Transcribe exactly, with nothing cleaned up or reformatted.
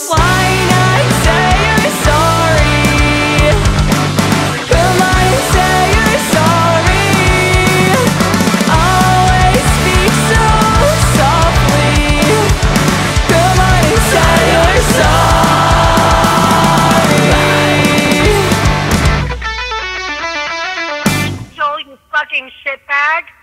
close. Why not say you're sorry? Come on and say you're sorry. Always speak so softly. Come on and say you're sorry. Joel, you fucking shitbag.